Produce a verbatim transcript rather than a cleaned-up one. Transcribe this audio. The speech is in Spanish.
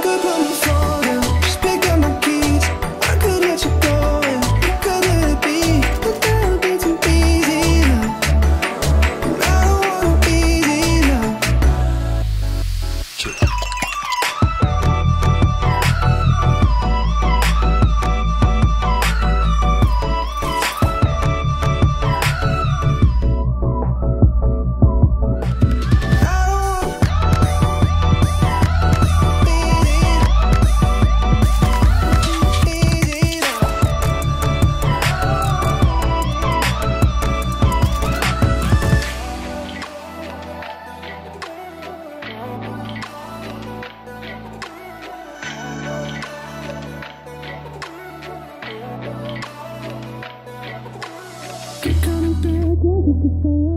could put my phone down, just pick up my keys. I could let you go, and you could let it be, but that would be too easy now. And I don't wanna be easy now. Keep coming back, yeah, you can stay